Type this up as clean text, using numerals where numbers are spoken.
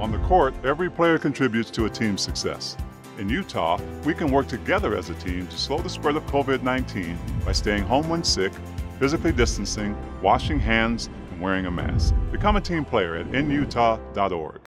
On the court, every player contributes to a team's success. In Utah, we can work together as a team to slow the spread of COVID-19 by staying home when sick, physically distancing, washing hands, and wearing a mask. Become a team player at nutah.org.